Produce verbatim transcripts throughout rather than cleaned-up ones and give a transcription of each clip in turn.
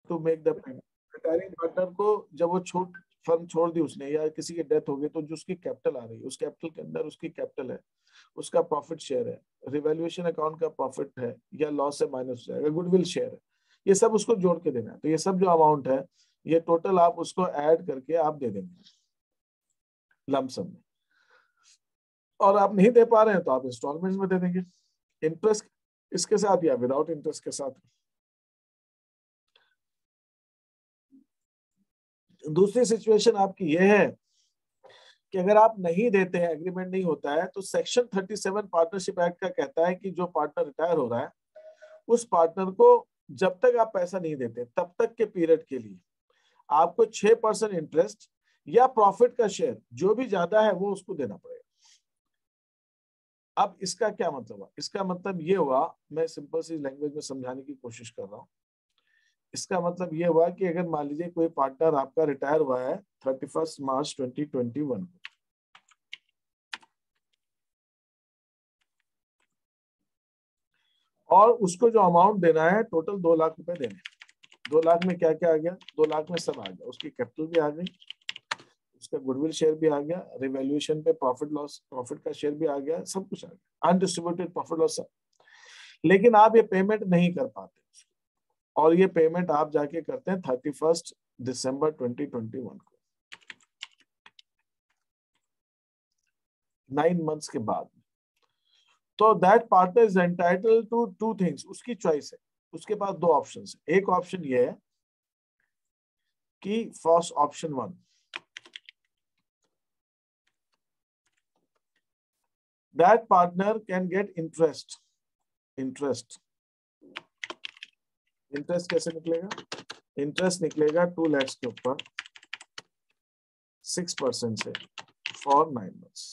To make the payment. Retiring partner को जब वो छोड़ फर्म छोड़ दी उसने या किसी की डेथ हो गई, तो जो उसकी कैपिटल आ रही है, उस कैपिटल के अंदर उसकी कैपिटल है, उसका प्रॉफिट शेयर है, रिवैल्यूएशन अकाउंट का प्रॉफिट है या लॉस से माइनस हो जाएगा, गुडविल शेयर है, ये सब उसको जोड़ के देना है। तो ये सब जो अमाउंट है ये टोटल आप उसको ऐड करके आप दे देंगे लमसम में। और आप नहीं दे पा रहे हैं तो आप इंस्टॉलमेंट्स में दे देंगे, इंटरेस्ट इसके साथ या विदाउट इंटरेस्ट के साथ। दूसरी सिचुएशन आपकी यह है कि अगर आप नहीं देते हैं, एग्रीमेंट नहीं होता है, तो सेक्शन सैंतीस पार्टनरशिप एक्ट का कहता है कि जो पार्टनर रिटायर हो रहा है उस पार्टनर को जब तक आप पैसा नहीं देते तब तक के पीरियड के लिए आपको छह परसेंट इंटरेस्ट या प्रॉफिट का शेयर जो भी ज्यादा है वो उसको देना पड़ेगा। अब इसका क्या मतलब हुआ? इसका मतलब ये हुआ, मैं सिंपल सी लैंग्वेज में समझाने की कोशिश कर रहा हूँ। इसका मतलब ये हुआ कि अगर मान लीजिए कोई पार्टनर आपका रिटायर हुआ है thirty first March twenty twenty one को, और उसको जो अमाउंट देना है टोटल दो लाख रुपए देने। दो लाख में क्या क्या आ गया? दो लाख में सब आ गया, उसकी कैपिटल भी आ गई, उसका गुडविल शेयर भी आ गया, रिवैल्यूएशन पे प्रॉफिट लॉस प्रॉफिट का शेयर भी आ गया, सब कुछ आ गया, अनडिस्ट्रीब्यूटेड प्रॉफिट लॉस सब। लेकिन आप ये पेमेंट नहीं कर पाते, और ये पेमेंट आप जाके करते हैं thirty first December twenty twenty one को, नाइन मंथ्स के बाद। तो that partner is entitled to two things, उसकी चॉइस है, उसके पास दो ऑप्शन है। एक ऑप्शन ये है कि first option one, that partner can get interest. Interest interest कैसे निकलेगा? इंटरेस्ट निकलेगा टू लैक्स के ऊपर सिक्स परसेंट से फॉर नाइन मंथ्स।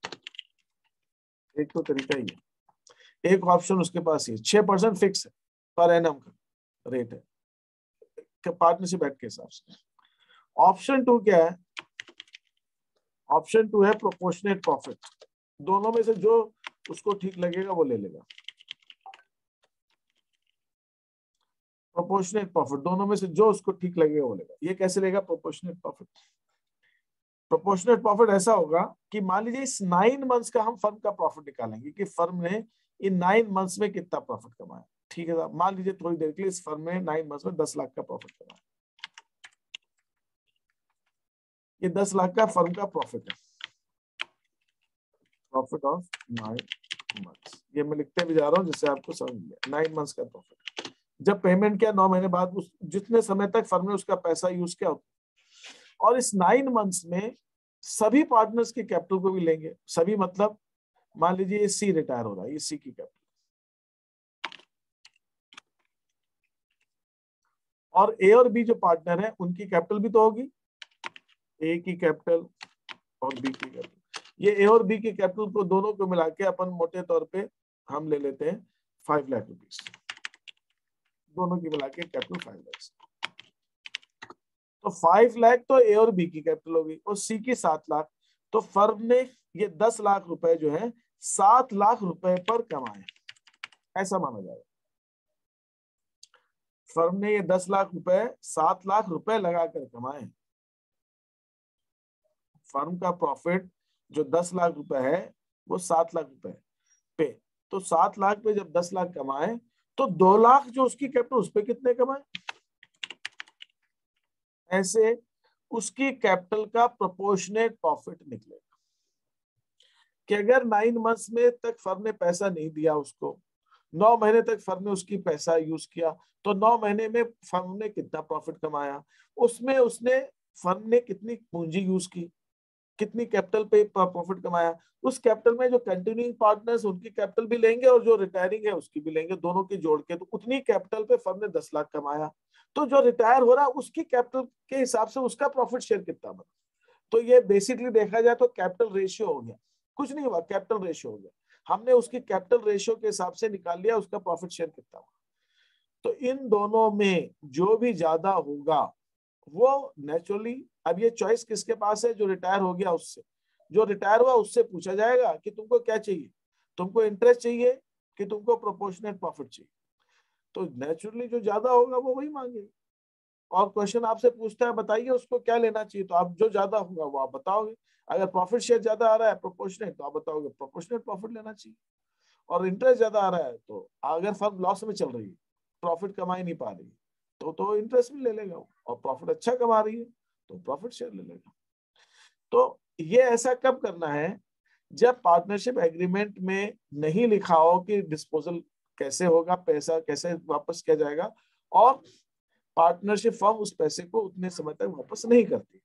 एक तो तरीका ही है। एक ऑप्शन उसके पास ही छह परसेंट फिक्स है, पर एनम का रेट है पार्टनरशिप एक्ट के हिसाब से। ऑप्शन टू क्या है? ऑप्शन टू है प्रोपोर्शनेट प्रॉफिट। दोनों में से जो उसको ठीक लगेगा वो ले लेगा। प्रोपोर्शनेट प्रॉफिट, दोनों में से जो उसको ठीक लगेगा वो लेगा। ये कैसे लेगा प्रोपोर्शनेट प्रॉफिट? प्रोपोर्शनेट प्रॉफिट ऐसा होगा कि मान लीजिए इस नाइन मंथ्स का हम फर्म का प्रॉफिट निकालेंगे कि फर्म ने इन नाइन मंथ्स में कितना प्रॉफिट कमाया। ठीक है साहब, मान लीजिए थोड़ी देर के लिए इस फर्म में नाइन मंथ्स में दस लाख का प्रॉफिट कमाया। ये दस लाख का फर्म का प्रॉफिट है, प्रॉफिट ऑफ नाइन मंथ्स। ये मैं लिखते भी जा रहा हूँ जिससे आपको समझ लिया, नाइन मंथ्स का प्रॉफिट। जब पेमेंट किया नौ महीने बाद, उस जितने समय तक फर्म ने उसका पैसा यूज किया, और इस नाइन मंथ्स में सभी पार्टनर्स की कैपिटल को भी लेंगे। सभी मतलब मान लीजिए ये सी रिटायर हो रहा है, ये सी की कैपिटल, और ए और बी जो पार्टनर है उनकी कैपिटल भी तो होगी, ए की कैपिटल और बी की कैपिटल। ये ए और बी की कैपिटल को दोनों को मिला के अपन मोटे तौर पे हम ले लेते हैं फाइव लाख रुपीस। दोनों की मिला के कैपिटल फाइव लाख। तो फाइव लाख तो ए और बी की कैपिटल होगी और सी की सात लाख। तो फर्म ने ये दस लाख रुपए जो है सात लाख रुपए पर कमाए, ऐसा माना जाएगा। फर्म ने ये दस लाख रुपए सात लाख रुपए लगाकर कमाए। फर्म का प्रॉफिट जो दस लाख रुपए है वो सात लाख रुपए पे, तो सात लाख पे जब दस लाख कमाए तो दो लाख जो उसकी कैपिटल उस पे कितने कमाए, ऐसे उसकी कैपिटल का प्रोपोर्शनेट प्रॉफिट निकलेगा। कि अगर नाइन मंथ्स में तक फर्म ने पैसा नहीं दिया उसको, नौ महीने तक फर्म ने उसकी पैसा यूज किया, तो नौ महीने में फर्म ने कितना प्रॉफिट कमाया, उसमें उसने फर्म ने कितनी पूंजी यूज की, कितनी कैपिटल पे प्रॉफिट कमाया, उस कैपिटल में जो कंटिन्यूइंग पार्टनर्स उनकी कैपिटल भी लेंगे और जो रिटायरिंग है उसकी भी लेंगे, दोनों की जोड़ के, तो उतनी कैपिटल पे फर्म ने दस लाख कमाया। तो जो रिटायर हो रहा है उसकी कैपिटल के हिसाब से उसका प्रॉफिट शेयर कितना बना। तो ये बेसिकली देखा जाए तो कैपिटल रेशियो हो गया, कुछ नहीं हुआ, कैपिटल रेशियो हो गया। हमने उसकी कैपिटल रेशियो के हिसाब से निकाल लिया उसका प्रॉफिट शेयर कितना हुआ। तो इन दोनों में जो भी ज्यादा होगा वो नेचुरली, अब ये चॉइस किसके पास है? जो रिटायर हो गया उससे, जो रिटायर हुआ उससे पूछा जाएगा कि तुमको क्या चाहिए, तुमको इंटरेस्ट चाहिए कि तुमको प्रोपोर्शनेट प्रॉफिट चाहिए। तो नेचुरली जो ज्यादा होगा वो वही मांगेगा। और क्वेश्चन आपसे पूछता है बताइए उसको क्या लेना चाहिए, तो आप जो ज्यादा होगा वो आप बताओगे। अगर प्रॉफिट शेयर ज्यादा आ रहा है प्रोपोर्शनेट, तो आप बताओगे प्रोपोर्शनेट प्रॉफिट लेना चाहिए। और इंटरेस्ट ज्यादा आ रहा है, तो अगर फर्म लॉस में चल रही है, प्रॉफिट कमा ही नहीं पा रही, तो तो इंटरेस्ट भी ले लेगा, और प्रॉफिट अच्छा कमा रही है तो प्रॉफिट शेयर ले लेगा। तो ये ऐसा कब करना है, जब पार्टनरशिप एग्रीमेंट में नहीं लिखा हो कि डिस्पोजल कैसे होगा, पैसा कैसे वापस किया जाएगा, और पार्टनरशिप फर्म उस पैसे को उतने समय तक वापस नहीं करती,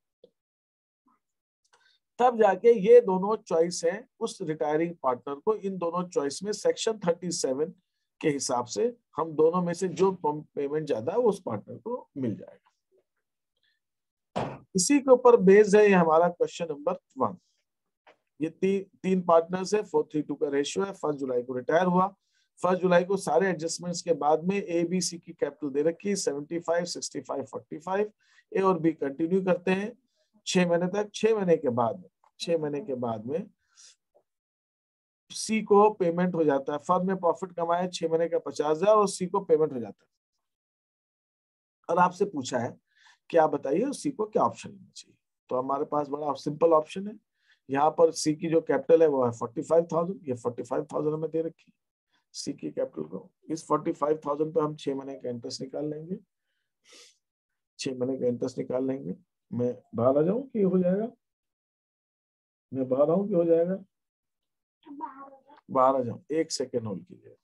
तब जाके ये दोनों चॉइस है उस रिटायरिंग पार्टनर को। इन दोनों चॉइस में सेक्शन सैंतीस के हिसाब से हम दोनों में से जो पेमेंट ज्यादा है वो उस पार्टनर को मिल जाएगा। इसी के ऊपर बेस्ड है ये हमारा क्वेश्चन नंबर वन। ये ती, तीन पार्टनर्स है, फोर थ्री टू का रेशियो है, फर्स्ट जुलाई को रिटायर हुआ। फर्स्ट जुलाई को सारे एडजस्टमेंट्स के बाद में ए बी सी की कैपिटल दे रखी seventy five, sixty five, forty five. A और बी कंटिन्यू करते हैं छह महीने तक। छह महीने के बाद में छह महीने के बाद में सी को पेमेंट हो जाता है। फर्म में प्रॉफिट कमाए छह महीने का पचास हजार और सी को पेमेंट हो जाता है। और आपसे पूछा है कि आप बताइए सी को क्या ऑप्शन लेना चाहिए, तो हमारे पास बड़ा सिंपल ऑप्शन है। यहाँ पर सी की जो कैपिटल है वो है फोर्टी फाइव थाउजेंड, ये फोर्टी फाइव थाउजेंड हमें दे रखी है सी की कैपिटल को। इस फोर्टी फाइव थाउजेंड पे हम छह महीने का इंटरेस्ट निकाल लेंगे, छह महीने का इंटरेस्ट निकाल लेंगे। मैं बाहर आ जाऊं कि हो जाएगा, मैं बाहर आऊं कि हो जाएगा, बाहर आ जाऊं, एक सेकेंड होल्ड कीजिए।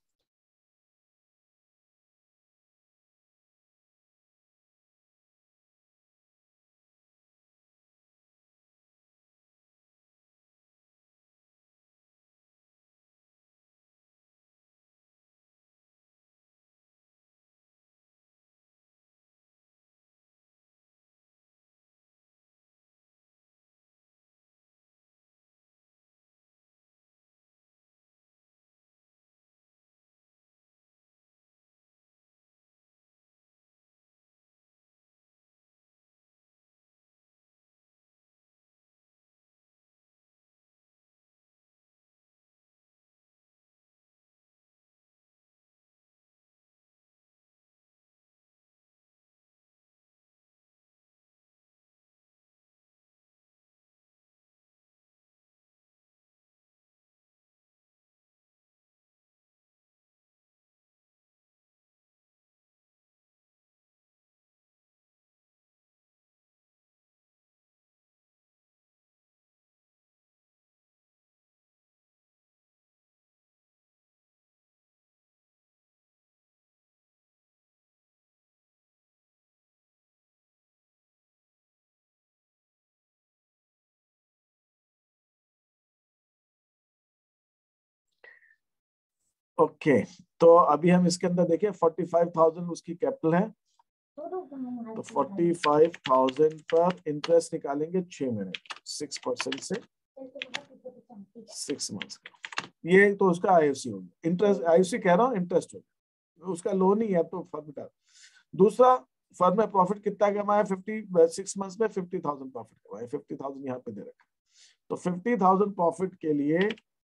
ओके, तो अभी हम इसके अंदर देखिए फोर्टी फाइव थाउजेंड उसकी कैपिटल है, तो फोर्टी फाइव थाउजेंड पर इंटरेस्ट निकालेंगे छह महीने, सिक्स परसेंट से सिक्स मंथ्स का। ये तो उसका आईओसी हो गया, इंटरेस्ट आईओसी कह रहा हूँ, इंटरेस्ट हो गया, उसका लोन ही है तो फर्म का। दूसरा, फर्म में प्रॉफिट कितना कमाया, फिफ्टी सिक्स मंथ्स में फिफ्टी थाउजेंड प्रॉफिट कमाया, फिफ्टी थाउजेंड यहाँ पे दे रखा। तो फिफ्टी थाउजेंड प्रॉफिट के लिए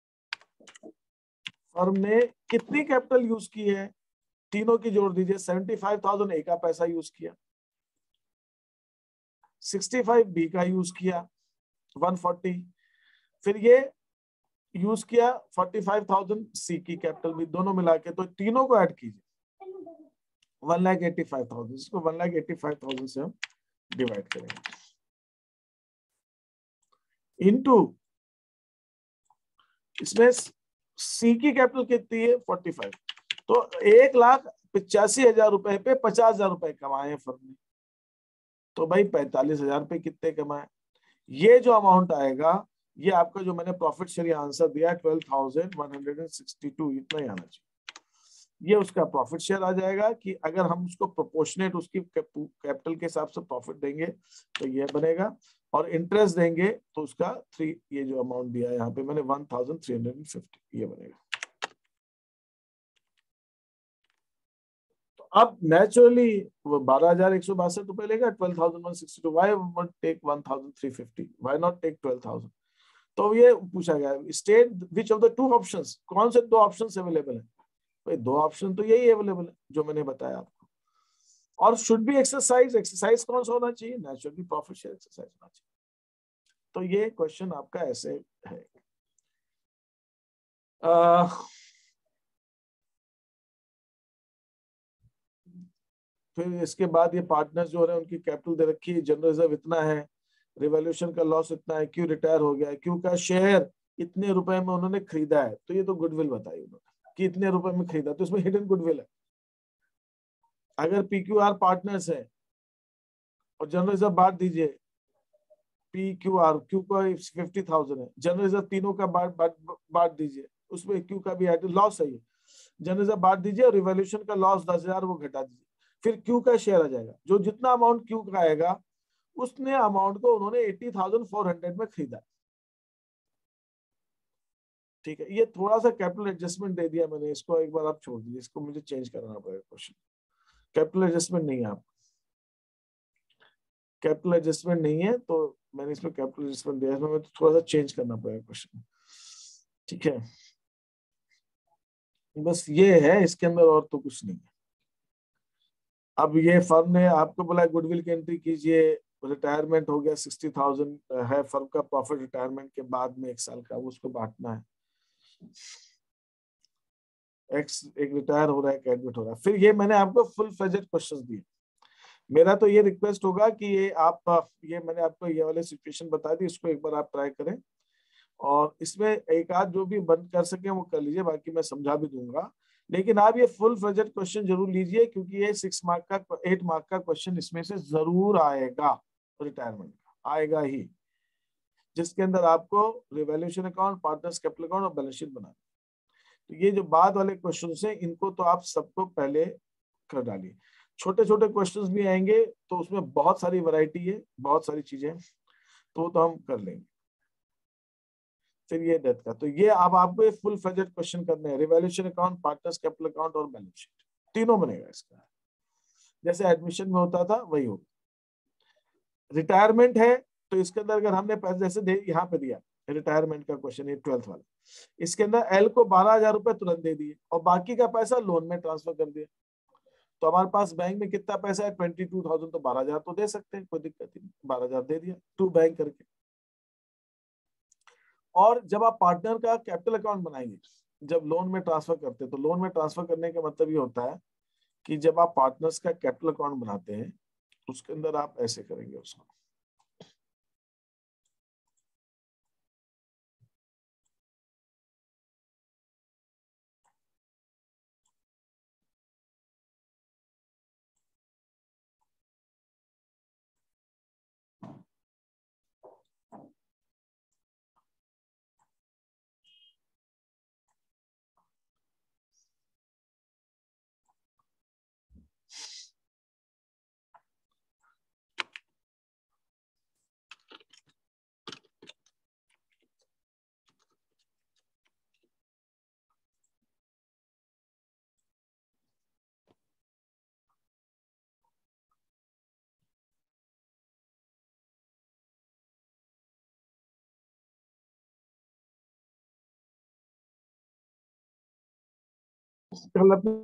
फर्म ने कितनी कैपिटल यूज की है, तीनों की जोड़ दीजिए। सेवेंटी फाइव थाउजेंड ए का पैसा यूज किया, सिक्सटी फाइव बी का यूज किया, वन फोर्टी, फिर ये यूज किया फोर्टी फाइव थाउजेंड सी की कैपिटल भी, दोनों मिला के, तो तीनों को ऐड कीजिए, one lakh eighty five thousand. इसको one lakh eighty five thousand से हम डिवाइड करेंगे इनटू, इसमें सी की कैपिटल कितनी है फोर्टी फाइव, तो एक लाख पिचासी हजार रुपए पे पचास हजार रुपए कमाए हैं फर्म ने, तो भाई पैंतालीस हजार पे कितने कमाए। ये जो अमाउंट आएगा ये आपका जो मैंने प्रॉफिट शेयर आंसर दिया twelve thousand one hundred and sixty two, इतना ही आना चाहिए। ये उसका प्रॉफिट शेयर आ जाएगा कि अगर हम उसको प्रोपोर्शनेट उसकी कैपिटल के हिसाब से प्रॉफिट देंगे तो ये बनेगा, और इंटरेस्ट देंगे तो उसका थ्री, ये जो अमाउंट दिया है यहाँ पे मैंने one thousand three hundred fifty, ये बनेगा। तो अब नेचुरली वो बारह हजार एक सौ बासठ रुपए लेगा, twelve thousand one sixty two, why won't take one thousand three fifty, why not take twelve thousand. तो ये पूछा गया state which of the two options, कौन से दो ऑप्शंस अवेलेबल है। भाई दो ऑप्शन तो यही अवेलेबल है जो मैंने बताया आपको, और शुड बी एक्सरसाइज, एक्सरसाइज कौन सा होना चाहिए, नेचुरली प्रॉफिट शेयर एक्सरसाइज होना चाहिए। तो ये क्वेश्चन आपका ऐसे है। आ, फिर इसके बाद ये पार्टनर्स जो है उनकी कैपिटल दे रखी है, जनरल रिजर्व इतना है, रिवॉल्यूशन का लॉस इतना है, क्यों रिटायर हो गया, क्यों का शेयर इतने रुपए में उन्होंने खरीदा है, तो ये तो गुडविल बताई उन्होंने कि इतने रुपए में खरीदा, तो इसमें हिडन गुडविल है। अगर पीक्यूआर पार्टनर्स है और जनरल रिजर्व बांट दीजिए, पी क्यू आर, क्यू का फिफ्टी थाउजेंड है, जनरल रिजर्व तीनों का बांट बांट दीजिए, उसमें क्यू का भी लॉस है, जनरल रिजर्व बांट दीजिए और रिवॉल्यूशन का लॉस दस हजार वो घटा दीजिए, फिर क्यू का शेयर आ जाएगा, जो जितना अमाउंट क्यू का आएगा उसने अमाउंट को उन्होंने एटी थाउजेंड फोर हंड्रेड में खरीदा। ठीक है, ये थोड़ा सा कैपिटल एडजस्टमेंट दे दिया मैंने, इसको एक बार आप छोड़ दीजिए, इसको मुझे चेंज करना पड़ेगा क्वेश्चन। कैपिटल एडजस्टमेंट नहीं है, आप कैपिटल एडजस्टमेंट नहीं है तो मैंने इसमें कैपिटल एडजस्टमेंट दिया है, तो थोड़ा सा चेंज करना पड़ेगा क्वेश्चन। ठीक है, बस ये है, इसके अंदर और तो कुछ नहीं है। अब ये फर्म ने आपको बोला गुडविल की एंट्री कीजिए, रिटायरमेंट हो गया, सिक्सटी थाउजेंड है फर्म का प्रॉफिट रिटायरमेंट के बाद में एक साल का, उसको बांटना है, एक्स एक रिटायर हो रहा है, एक एडमिट हो रहा है। फिर ये मैंने आपको फुल फ्लेजेड क्वेश्चंस दिए। मेरा तो ये रिक्वेस्ट होगा कि ये आप, ये मैंने आपको ये वाले सिचुएशन बता दी, इसको एक बार आप ट्राई करें, और इसमें एक आध जो भी बंद कर सके वो कर लीजिए, बाकी मैं समझा भी दूंगा। लेकिन आप ये फुल फ्लेजेड क्वेश्चन जरूर लीजिए, क्योंकि ये सिक्स मार्क का, एट मार्क का क्वेश्चन इसमें से जरूर आएगा, रिटायरमेंट का आएगा ही, जिसके अंदर आपको revaluation account, partners capital account और बैलेंस शीट बनाना। तो ये जो बाद वाले क्वेश्चन है इनको तो आप सबको पहले कर डालिए। छोटे छोटे क्वेश्चंस भी आएंगे तो उसमें बहुत सारी वैरायटी है, बहुत सारी चीजें, तो तो हम कर लेंगे। फिर ये डेथ का, तो ये अब आपको ये फुल फ्लेजेड क्वेश्चन करने हैं, revaluation account, partners capital account और बैलेंस शीट, तीनों बनेगा इसका, जैसे एडमिशन में होता था वही होगा। रिटायरमेंट है तो इसके अंदर अगर हमने पैसे जैसे दे यहाँ पे दिया, रिटायरमेंट का क्वेश्चन ये ट्वेल्थ वाला, इसके अंदर एल को बारह हजार रुपए तुरंत दे दिए और बाकी का पैसा लोन में ट्रांसफर कर दिया, तो हमारे पास बैंक में कितना पैसा है, ट्वेंटी टू थाउजेंड, तो बारह हजार तो दे सकते हैं, कोई दिक्कत नहीं, बारह हजार दे दिया टू बैंक करके। और जब आप पार्टनर का कैपिटल अकाउंट बनाएंगे, जब लोन में ट्रांसफर करते हैं, तो लोन में ट्रांसफर करने का मतलब ये होता है कि जब आप पार्टनर्स का कैपिटल अकाउंट बनाते हैं उसके अंदर आप ऐसे करेंगे उसको, कल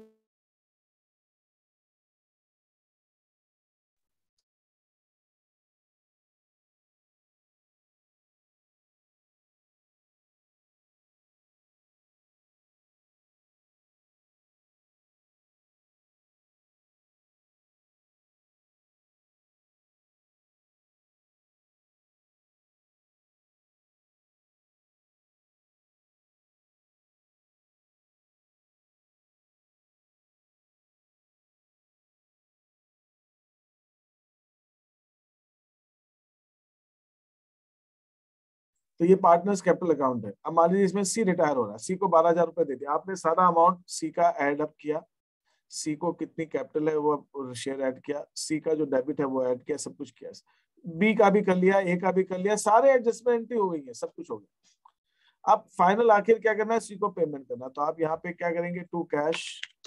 तो ये पार्टनर्स कैपिटल अकाउंट है। अब मान लीजिए इसमें सी रिटायर हो रहा है, सी को बारह हजार रुपए दे दिया आपने, सारा अमाउंट सी का एड अप किया, सी को कितनी कैपिटल है वो शेयर ऐड किया, सी का जो डेबिट है वो ऐड किया, सब कुछ किया, बी का भी कर लिया, ए का भी कर लिया, सारे एडजस्टमेंट हो गई है, सब कुछ हो गया। अब फाइनल आखिर क्या करना है, सी को पेमेंट करना, तो आप यहाँ पे क्या करेंगे, टू कैश,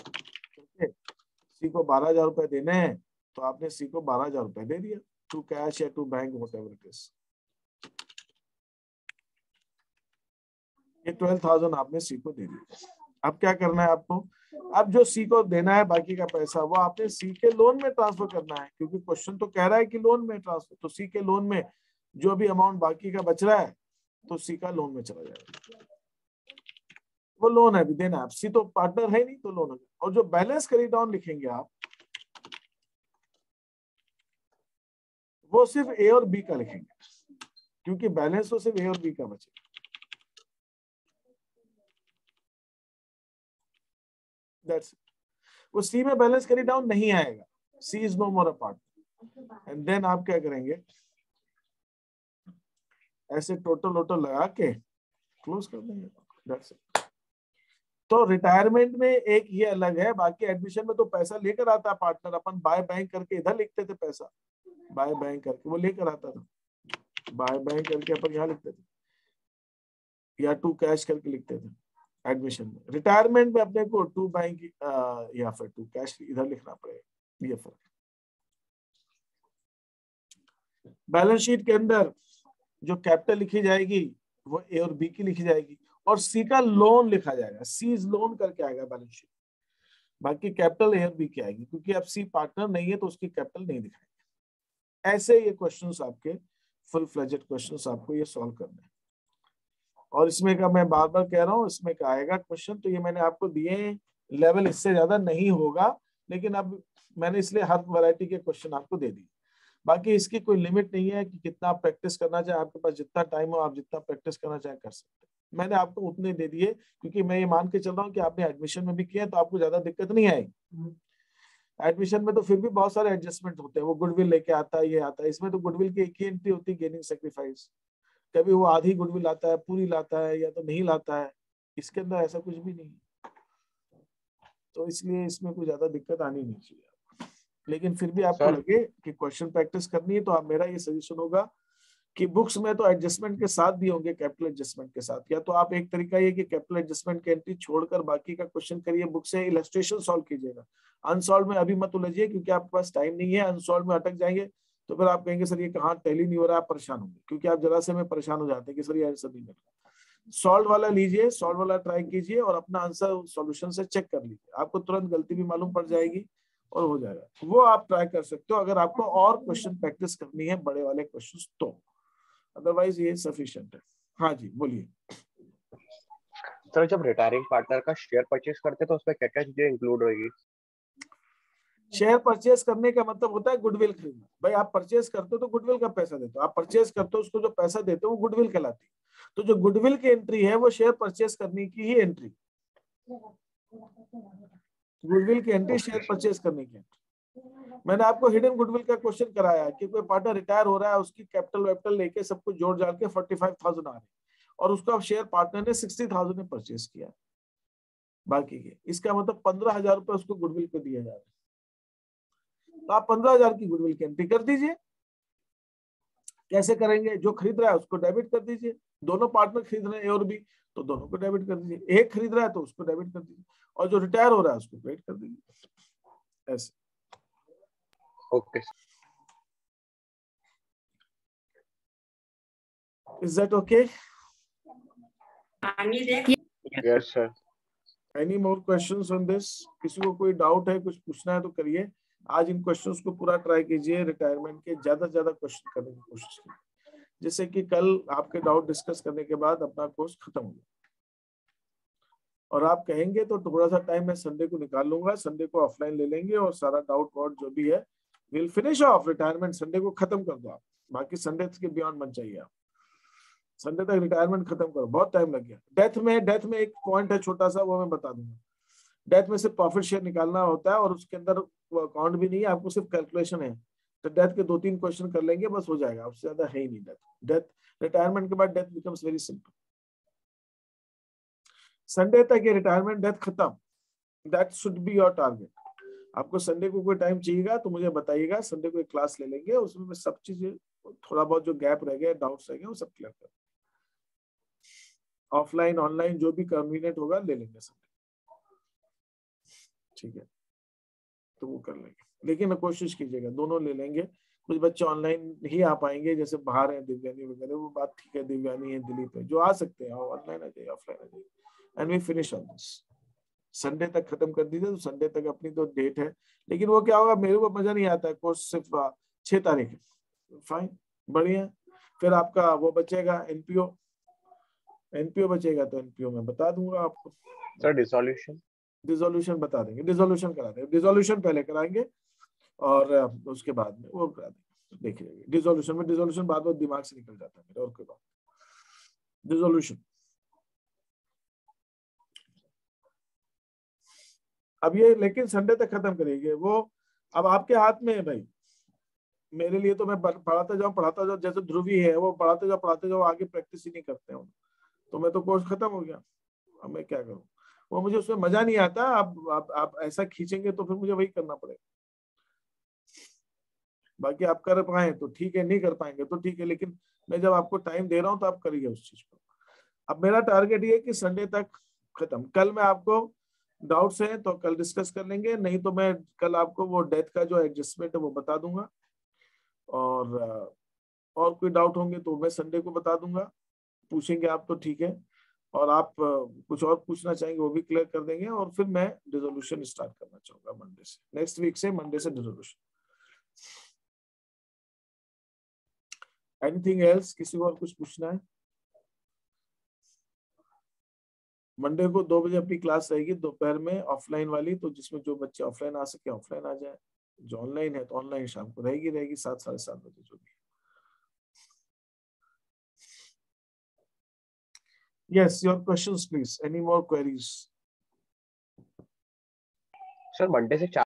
सी को बारह हजार रुपए देने हैं तो आपने सी को बारह हजार रुपए दे दिया, टू कैश या to bank, whatever it is, ये ट्वेल्व थाउजेंड आपने सी को दे दिया। अब क्या करना है आपको, अब जो सी को देना है बाकी का पैसा वो आपने सी के लोन में ट्रांसफर करना है, क्योंकि क्वेश्चन तो कह रहा है कि लोन में ट्रांसफर, तो सी के लोन में जो भी अमाउंट बाकी का बच रहा है तो सी का लोन में चला जाएगा, वो लोन है भी देना है। अब सी तो पार्टनर है नहीं तो लोन है। और जो बैलेंस कैरी डाउन लिखेंगे आप वो सिर्फ ए और बी का लिखेंगे, क्योंकि बैलेंस तो सिर्फ ए और बी का बचेगा। That's it. वो सी में बैलेंस कैरी डाउन नहीं आएगा, C is no more a partner. And then आप क्या करेंगे, ऐसे टोटल वोटल लगा के क्लोज कर देंगे। That's it. तो रिटायरमेंट में एक ये अलग है, बाकी एडमिशन में तो पैसा लेकर आता है पार्टनर, अपन बाय बैंक करके इधर लिखते थे पैसा, बाय बैंक करके वो लेकर आता था, बाय बैंक करके अपन यहाँ लिखते थे या टू कैश करके लिखते थे एडमिशन में। रिटायरमेंट में अपने को टू बैंक या फिर टू कैश इधर लिखना पड़ेगा, ये फर्क। बैलेंस शीट के अंदर जो कैपिटल लिखी जाएगी वो ए और बी की लिखी जाएगी, और सी का लोन लिखा जाएगा, सी इज लोन करके आएगा बैलेंस शीट। बाकी कैपिटल ए और बी की आएगी, क्योंकि अब सी पार्टनर नहीं है तो उसकी कैपिटल नहीं दिखाएंगे। ऐसे ये क्वेश्चंस आपके फुल फ्लेजेड क्वेश्चंस आपको ये सॉल्व करने हैं। और इसमें का मैं बार बार कह रहा हूँ, इसमें का आएगा क्वेश्चन तो ये मैंने आपको दिए, लेवल इससे ज्यादा नहीं होगा, लेकिन अब मैंने इसलिए हर वैरायटी के क्वेश्चन आपको दे दिए। बाकी इसकी कोई लिमिट नहीं है कि कितना आप प्रैक्टिस करना चाहे, आपके पास जितना टाइम हो आप जितना प्रैक्टिस करना चाहे कर सकते हैं। मैंने आपको उतने दे दिए क्योंकि मैं ये मान के चल रहा हूँ कि आपने एडमिशन में भी किया तो आपको ज्यादा दिक्कत नहीं आएगी। एडमिशन में तो फिर भी बहुत सारे एडजस्टमेंट होते हैं, वो गुडविल लेके आता है, ये आता है। इसमें तो गुडविल की एक ही एंट्री होती है, गेनिंग सेक्रीफाइस। कभी वो आधी गुडविल लाता है, पूरी लाता है, या तो नहीं लाता है। इसके अंदर ऐसा कुछ भी नहीं, तो इसलिए इसमें कोई ज्यादा दिक्कत आनी नहीं चाहिए। लेकिन फिर भी आपको लगे कि क्वेश्चन प्रैक्टिस करनी है तो आप, मेरा ये सजेशन होगा कि बुक्स में तो एडजस्टमेंट के साथ भी होंगे, कैपिटल एडजस्टमेंट के साथ। या तो आप, एक तरीका ये कि कैपिटल एडजस्टमेंट की एंट्री छोड़कर बाकी का क्वेश्चन करिए, बुक से इलस्ट्रेशन सॉल्व कीजिएगा। अनसॉल्व में अभी मत उलझिए, क्योंकि आपके पास टाइम नहीं है। अनसॉल्व में अटक जाएंगे तो फिर आप कहेंगे सर ये कहाँ टैली नहीं हो रहा है, आप परेशान होंगे, क्योंकि आप जरा से में परेशान हो जाते हैं कि सर ये आंसर नहीं मिल रहा। सॉल्व वाला लीजिए, सॉल्व वाला ट्राई कीजिए और अपना आंसर सॉल्यूशन से चेक कर लीजिए, आपको तुरंत गलती भी मालूम पड़ जाएगी और हो जाएगा। वो आप ट्राई कर सकते हो अगर आपको और क्वेश्चन प्रैक्टिस करनी है, बड़े वाले क्वेश्चंस तो। अदरवाइज ये सफिशिएंट है। हाँ जी बोलिए सर। जब रिटायरिंग पार्टनर का शेयर परचेज करते तो उसमें क्या क्या चीजें इंक्लूड होगी? शेयर परचेज करने का मतलब होता है गुडविल खरीदना। भाई आप परचेज करते हो तो गुडविल का पैसा देते हो, आप परचेज करते हो उसको जो पैसा देते हो वो गुडविल कहलाती है। तो जो गुडविल की एंट्री है वो शेयर परचेज करने की ही एंट्री, गुडविल की एंट्री शेयर परचेज करने की एंट्री। मैंने आपको हिडन गुडविल का क्वेश्चन कराया कि कोई पार्टनर रिटायर हो रहा है, उसकी कैपिटल वैपिटल लेके सब कुछ जोड़ जाड़ के फोर्टी फाइव थाउजेंड आ रही है और उसका शेयर पार्टनर ने सिक्सटी थाउजेंड में परचेज किया बाकी के, इसका मतलब पंद्रह हजार रुपए उसको गुडविल पे दिया जा रहा है। तो आप पंद्रह हजार की गुडविल की एंट्री कर दीजिए। कैसे करेंगे? जो खरीद रहा है उसको डेबिट कर दीजिए, दोनों पार्टनर खरीद रहे हैं ए और बी तो दोनों को डेबिट कर दीजिए, एक खरीद रहा है तो उसको डेबिट कर दीजिए, और जो रिटायर हो रहा है उसको क्रेडिट कर दीजिए, ऐसे। Okay, is that okay? Yes sir. Any more questions on this? किसी को कोई डाउट है, कुछ पूछना है तो करिए। आज इन क्वेश्चंस को पूरा ट्राई कीजिए, रिटायरमेंट के ज्यादा से ज्यादा क्वेश्चन करने की कोशिश कीजिए, जिससे कि कल आपके डाउट डिस्कस करने के बाद अपना कोर्स खत्म हो जाए। और आप कहेंगे तो थोड़ा सा टाइम मैं संडे को निकाल लूंगा, संडे को ऑफलाइन ले लेंगे और सारा डाउट वाउट जो भी है will finish off. Retirement Sunday को खत्म कर दो आप, बाकी संडे के बियॉन्ड मत चाहिए आप। संडे तक रिटायरमेंट खत्म करो, बहुत टाइम लग गया। डेथ में डेथ में एक पॉइंट है छोटा सा, वो मैं बता दूंगा। डेथ में सिर्फ प्रॉफिट शेयर निकालना होता है और उसके अंदर वो अकाउंट भी नहीं है, आपको सिर्फ कैलकुलेशन है। तो डेथ के दो तीन क्वेश्चन कर लेंगे बस, हो जाएगा, उससे ज्यादा है ही नहीं। डेथ डेथ रिटायरमेंट के बाद death becomes very simple. Sunday तक ये रिटायरमेंट डेथ खत्म, that should be your target. आपको संडे को कोई टाइम चाहिएगा तो मुझे बताइएगा, संडे को एक क्लास ले लेंगे, उसमें मैं सब चीजें, थोड़ा बहुत जो गैप रह गया, डाउट्स रह गए, वो सब क्लियर कर, ऑफलाइन ऑनलाइन जो भी कन्वीनियंट होगा ले लेंगे संडे, ठीक है? तो वो कर लेंगे, लेकिन कोशिश कीजिएगा दोनों ले लेंगे। कुछ बच्चे ऑनलाइन ही आ पाएंगे, जैसे बाहर है दिव्यानी वगैरह, वो बात ठीक है, दिव्यानी है, दिलीप है, जो आ सकते हैं ऑनलाइन आ जाइए, ऑफलाइन आ जाइए, and we finish on this. Sunday तक खत्म कर दीजिए, तो संडे तक अपनी तो डेट है। लेकिन वो क्या होगा, मेरे को मजा नहीं आता है, कोर्स सिर्फ छह तारीख है, फाइन, बढ़िया। फिर आपका वो बचेगा एनपीओ, एनपीओ बचेगा तो एनपीओ में बता दूंगा आपको। सर डिसोल्यूशन, डिसोल्यूशन बता देंगे, डिसोल्यूशन करा देंगे, डिसोल्यूशन पहले कराएंगे और उसके बाद में वो करा देंगे, देखिए डिसोल्यूशन में, डिसोल्यूशन बाद में दिमाग से निकल जाता है मेरे, और कोई बात। डिसोल्यूशन अब ये, लेकिन संडे तक खत्म करेंगे वो, अब आपके हाथ में है भाई। मेरे लिए तो मैं पढ़ाता जाऊं पढ़ाता जाऊं, जैसे ध्रुवी है वो पढ़ाते जाओ पढ़ाते जाओ, आगे प्रैक्टिस ही नहीं करते हैं, तो मैं तो कोर्स खत्म हो गया, अब मैं क्या करूं, वो मुझे उसमें मजा नहीं आता। आप आप, आप ऐसा खींचेंगे तो फिर मुझे वही करना पड़ेगा। बाकी आप कर पाए तो ठीक है, नहीं कर पाएंगे तो ठीक है, लेकिन मैं जब आपको टाइम दे रहा हूं तो आप करिए उस चीज को। अब मेरा टारगेट ये है कि संडे तक खत्म। कल मैं आपको डाउट्स हैं तो कल डिस्कस कर लेंगे, नहीं तो मैं कल आपको वो डेथ का जो एडजस्टमेंट है वो बता दूंगा, और और कोई डाउट होंगे तो मैं संडे को बता दूंगा, पूछेंगे आप तो ठीक है, और आप कुछ और पूछना चाहेंगे वो भी क्लियर कर देंगे, और फिर मैं डिसोल्यूशन स्टार्ट करना चाहूंगा मंडे से, नेक्स्ट वीक से मंडे से डिसोल्यूशन। एनीथिंग एल्स, किसी को और कुछ पूछना है? मंडे को दो बजे अपनी क्लास रहेगी दोपहर में, ऑफलाइन वाली, तो जिसमें जो बच्चे ऑफलाइन आ सके ऑफलाइन आ जाए, जो ऑनलाइन है तो ऑनलाइन शाम को रहेगी रहेगी सात साढ़े सात बजे जो भी। Yes, your questions please, any more queries? Sir Monday से